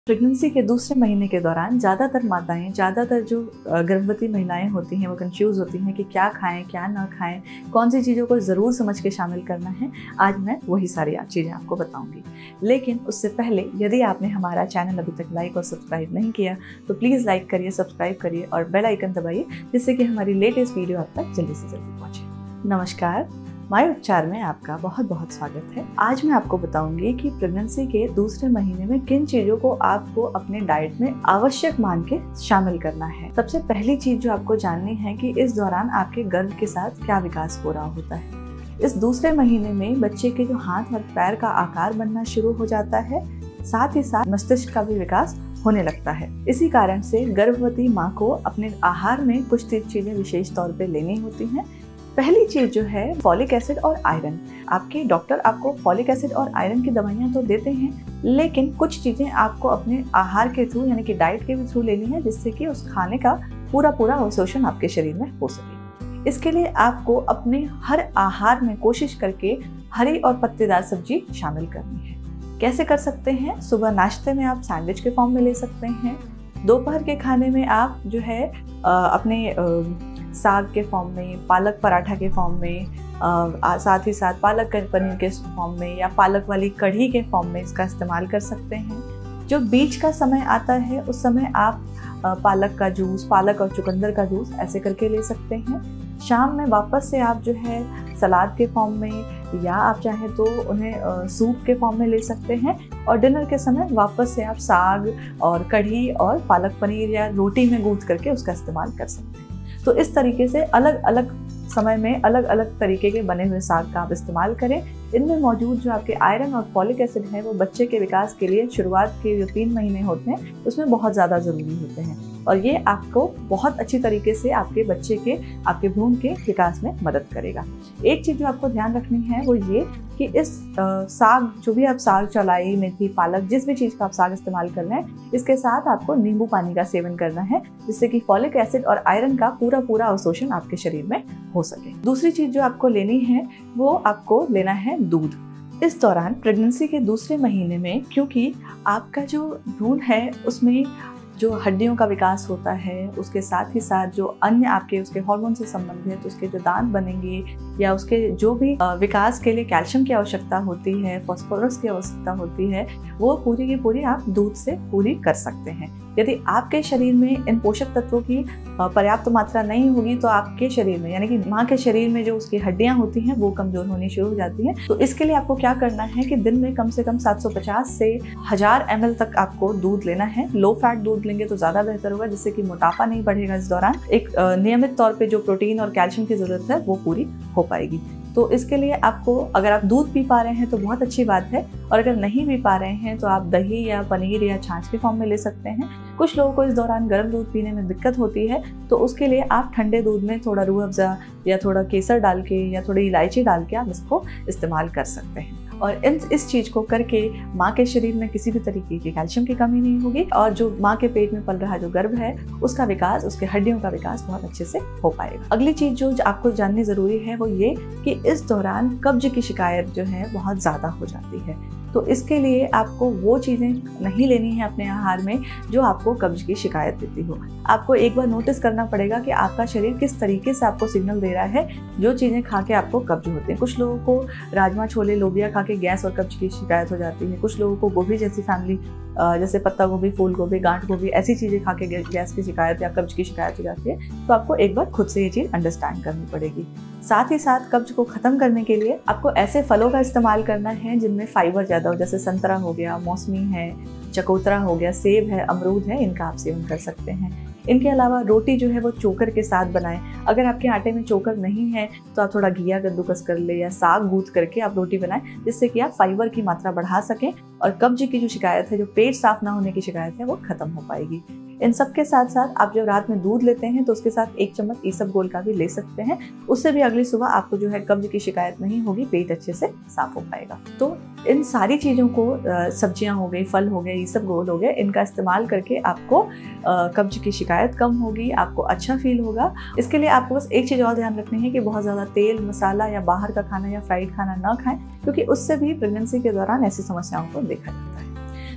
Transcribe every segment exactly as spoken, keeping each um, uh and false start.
Pregnancy के दूसरे महीने के दौरान ज़्यादातर माताएं ज़्यादातर जो गर्भवती महिलाएं होती हैं वो कंफ्यूज होती हैं कि क्या खाएं क्या ना खाएं, कौन सी चीज़ों को ज़रूर समझ के शामिल करना है। आज मैं वही सारी चीज़ें आपको बताऊंगी, लेकिन उससे पहले यदि आपने हमारा चैनल अभी तक लाइक और सब्सक्राइब नहीं किया तो प्लीज़ लाइक करिए, सब्सक्राइब करिए और बेल आइकन दबाइए, जिससे कि हमारी लेटेस्ट वीडियो आप तक जल्दी से जल्दी पहुँचे। नमस्कार, माय उपचार में आपका बहुत बहुत स्वागत है। आज मैं आपको बताऊंगी कि प्रेगनेंसी के दूसरे महीने में किन चीज़ों को आपको अपने डाइट में आवश्यक मान के शामिल करना है। सबसे पहली चीज़ जो आपको जाननी है कि इस दौरान आपके गर्भ के साथ क्या विकास हो रहा होता है। इस दूसरे महीने में बच्चे के जो हाथ और पैर का आकार बनना शुरू हो जाता है, साथ ही साथ मस्तिष्क का भी विकास होने लगता है। इसी कारण से गर्भवती माँ को अपने आहार में कुछ चीज़ें विशेष तौर पर लेनी होती हैं। पहली चीज जो है फॉलिक एसिड और आयरन। आपके डॉक्टर आपको फॉलिक एसिड और आयरन की दवाइयाँ तो देते हैं, लेकिन कुछ चीज़ें आपको अपने आहार के थ्रू यानी कि डाइट के भी थ्रू लेनी है, जिससे कि उस खाने का पूरा पूरा अवशोषण आपके शरीर में हो सके। इसके लिए आपको अपने हर आहार में कोशिश करके हरी और पत्तेदार सब्जी शामिल करनी है। कैसे कर सकते हैं? सुबह नाश्ते में आप सैंडविच के फॉर्म में ले सकते हैं। दोपहर के खाने में आप जो है आ, अपने आ, साग के फॉर्म में, पालक पराठा के फॉर्म में, आ, साथ ही साथ पालक पनीर के फॉर्म में या पालक वाली कढ़ी के फॉर्म में इसका इस्तेमाल कर सकते हैं। जो बीच का समय आता है उस समय आप आ, पालक का जूस, पालक और चुकंदर का जूस ऐसे करके ले सकते हैं। शाम में वापस से आप जो है सलाद के फॉर्म में या आप चाहें तो उन्हें सूप के फॉर्म में ले सकते हैं। और डिनर के समय वापस से आप साग और कढ़ी और पालक पनीर या रोटी में गूंथ करके उसका इस्तेमाल कर सकते हैं। तो इस तरीके से अलग अलग समय में अलग अलग तरीके के बने हुए साग का आप इस्तेमाल करें। इनमें मौजूद जो आपके आयरन और फॉलिक एसिड है वो बच्चे के विकास के लिए शुरुआत के जो तीन महीने होते हैं उसमें बहुत ज़्यादा ज़रूरी होते हैं, और ये आपको बहुत अच्छी तरीके से आपके बच्चे के, आपके भ्रूण के विकास में मदद करेगा। एक चीज़ जो आपको ध्यान रखनी है वो ये कि इस आ, साग, जो भी आप साग, चौलाई, मेथी, पालक, जिस भी चीज़ का आप साग इस्तेमाल कर रहे हैं, इसके साथ आपको नींबू पानी का सेवन करना है, जिससे कि फॉलिक एसिड और आयरन का पूरा पूरा अवशोषण आपके शरीर में हो सके। दूसरी चीज़ जो आपको लेनी है वो आपको लेना है दूध। इस दौरान प्रेगनेंसी के दूसरे महीने में, क्योंकि आपका जो भ्रूण है उसमें जो हड्डियों का विकास होता है, उसके साथ ही साथ जो अन्य आपके उसके हार्मोन से संबंधित उसके जो दांत बनेंगे या उसके जो भी विकास के लिए कैल्शियम की आवश्यकता होती है, फास्फोरस की आवश्यकता होती है, वो पूरी की पूरी आप दूध से पूरी कर सकते हैं। यदि आपके शरीर में इन पोषक तत्वों की पर्याप्त मात्रा नहीं होगी तो आपके शरीर में यानी कि माँ के शरीर में जो उसकी हड्डियाँ होती हैं वो कमजोर होनी शुरू हो जाती हैं। तो इसके लिए आपको क्या करना है कि दिन में कम से कम सात सौ पचास से हजार एम एल तक आपको दूध लेना है। लो फैट दूध लेंगे तो ज़्यादा बेहतर होगा, जिससे कि मोटापा नहीं बढ़ेगा। इस दौरान एक नियमित तौर पर जो प्रोटीन और कैल्शियम की जरूरत है वो पूरी हो पाएगी। तो इसके लिए आपको, अगर आप दूध पी पा रहे हैं तो बहुत अच्छी बात है, और अगर नहीं पी पा रहे हैं तो आप दही या पनीर या छाछ के फॉर्म में ले सकते हैं। कुछ लोगों को इस दौरान गर्म दूध पीने में दिक्कत होती है, तो उसके लिए आप ठंडे दूध में थोड़ा रूह अफ़ज़ा या थोड़ा केसर डाल के या थोड़ी इलायची डाल के आप इसको इस्तेमाल कर सकते हैं। और इन इस चीज़ को करके माँ के शरीर में किसी भी तरीके की कैल्शियम की कमी नहीं होगी, और जो माँ के पेट में पल रहा जो गर्भ है उसका विकास, उसके हड्डियों का विकास बहुत अच्छे से हो पाएगा। अगली चीज़ जो आपको जाननी ज़रूरी है वो ये कि इस दौरान कब्ज की शिकायत जो है बहुत ज़्यादा हो जाती है। तो इसके लिए आपको वो चीज़ें नहीं लेनी है अपने आहार में जो आपको कब्ज की शिकायत देती हो। आपको एक बार नोटिस करना पड़ेगा कि आपका शरीर किस तरीके से आपको सिग्नल दे रहा है जो चीज़ें खा के आपको कब्ज होते हैं। कुछ लोगों को राजमा, छोले, लोबिया खा के गैस और कब्ज की शिकायत हो जाती है। कुछ लोगों को गोभी जैसी फैमिली, जैसे पत्ता गोभी, फूल गोभी, गांठ गोभी, ऐसी चीज़ें खा के गैस की शिकायत या कब्ज की शिकायत हो जाती है। तो आपको एक बार खुद से ये चीज़ अंडरस्टैंड करनी पड़ेगी। साथ ही साथ कब्ज को ख़त्म करने के लिए आपको ऐसे फलों का इस्तेमाल करना है जिनमें फाइबर ज़्यादा हो, जैसे संतरा हो गया, मौसमी है, चकोतरा हो गया, सेब है, अमरूद है, इनका आप सेवन कर सकते हैं। इनके अलावा रोटी जो है वो चोकर के साथ बनाएं। अगर आपके आटे में चोकर नहीं है तो आप थोड़ा घिया कद्दूकस कर ले या साग गूंथ करके आप रोटी बनाएं, जिससे कि आप फाइबर की मात्रा बढ़ा सकें और कब्ज की जो शिकायत है, जो पेट साफ ना होने की शिकायत है, वो खत्म हो पाएगी। इन सब के साथ साथ आप जब रात में दूध लेते हैं तो उसके साथ एक चम्मच ईसबगोल का भी ले सकते हैं। उससे भी अगली सुबह आपको जो है कब्ज की शिकायत नहीं होगी, पेट अच्छे से साफ हो पाएगा। तो इन सारी चीज़ों को, सब्जियां हो गई, फल हो गए, ईसबगोल हो गए, इनका इस्तेमाल करके आपको कब्ज की शिकायत कम होगी, आपको अच्छा फील होगा। इसके लिए आपको बस एक चीज़ और ध्यान रखनी है कि बहुत ज़्यादा तेल, मसाला या बाहर का खाना या फ्राइड खाना ना खाएं, क्योंकि उससे भी प्रेगनेंसी के दौरान ऐसी समस्याओं को देखा जाता है।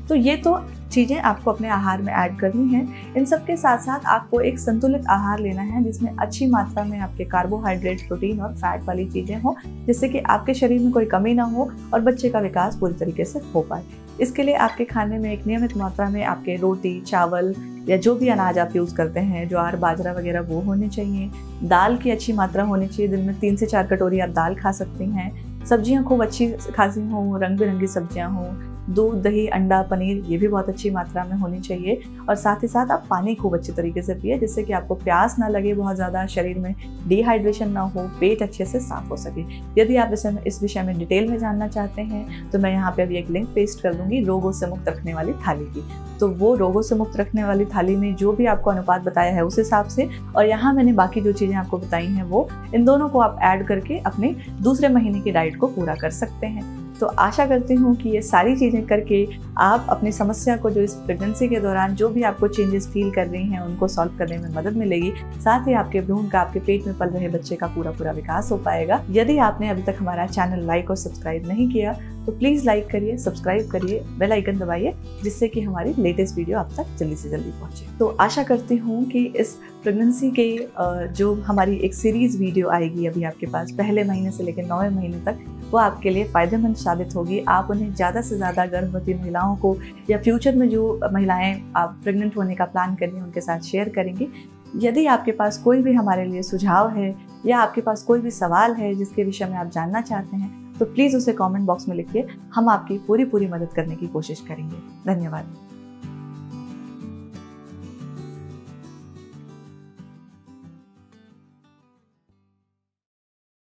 तो ये तो चीज़ें आपको अपने आहार में ऐड करनी है। इन सब के साथ साथ आपको एक संतुलित आहार लेना है जिसमें अच्छी मात्रा में आपके कार्बोहाइड्रेट, प्रोटीन और फैट वाली चीज़ें हो, जिससे कि आपके शरीर में कोई कमी ना हो और बच्चे का विकास पूरी तरीके से हो पाए। इसके लिए आपके खाने में एक नियमित मात्रा में आपके रोटी, चावल या जो भी अनाज आप यूज़ करते हैं, ज्वार, बाजरा वगैरह, वो होने चाहिए। दाल की अच्छी मात्रा होनी चाहिए, दिन में तीन से चार कटोरी आप दाल खा सकती हैं। सब्जियां खूब अच्छी खासी हों, रंग बिरंगी सब्जियां हों। दूध, दही, अंडा, पनीर ये भी बहुत अच्छी मात्रा में होनी चाहिए। और साथ ही साथ आप पानी खूब अच्छी तरीके से पिए, जिससे कि आपको प्यास ना लगे बहुत ज़्यादा, शरीर में डिहाइड्रेशन ना हो, पेट अच्छे से साफ हो सके। यदि आप इस इस विषय में डिटेल में जानना चाहते हैं तो मैं यहाँ पे अभी एक लिंक पेस्ट कर दूंगी रोगों से मुक्त रखने वाली थाली की। तो वो रोगों से मुक्त रखने वाली थाली में जो भी आपको अनुपात बताया है उस हिसाब से, और यहाँ मैंने बाकी जो चीज़ें आपको बताई हैं वो, इन दोनों को आप ऐड करके अपने दूसरे महीने की डाइट को पूरा कर सकते हैं। तो आशा करती हूँ कि ये सारी चीज़ें करके आप अपनी समस्या को, जो इस प्रेगनेंसी के दौरान जो भी आपको चेंजेस फील कर रही हैं, उनको सॉल्व करने में मदद मिलेगी। साथ ही आपके भ्रूण का, आपके पेट में पल रहे बच्चे का पूरा पूरा विकास हो पाएगा। यदि आपने अभी तक हमारा चैनल लाइक और सब्सक्राइब नहीं किया तो प्लीज़ लाइक करिए, सब्सक्राइब करिए, बेल आइकन दबाइए, जिससे कि हमारी लेटेस्ट वीडियो आप तक जल्दी से जल्दी पहुंचे। तो आशा करती हूँ कि इस प्रेगनेंसी के जो हमारी एक सीरीज़ वीडियो आएगी अभी आपके पास, पहले महीने से लेकर नौवें महीने तक, वो आपके लिए फ़ायदेमंद साबित होगी। आप उन्हें ज़्यादा से ज़्यादा गर्भवती महिलाओं को या फ्यूचर में जो महिलाएं आप प्रेग्नेंट होने का प्लान कर रही हैं उनके साथ शेयर करेंगी। यदि आपके पास कोई भी हमारे लिए सुझाव है या आपके पास कोई भी सवाल है जिसके विषय में आप जानना चाहते हैं तो प्लीज़ उसे कमेंट बॉक्स में लिखिए, हम आपकी पूरी पूरी मदद करने की कोशिश करेंगे। धन्यवाद।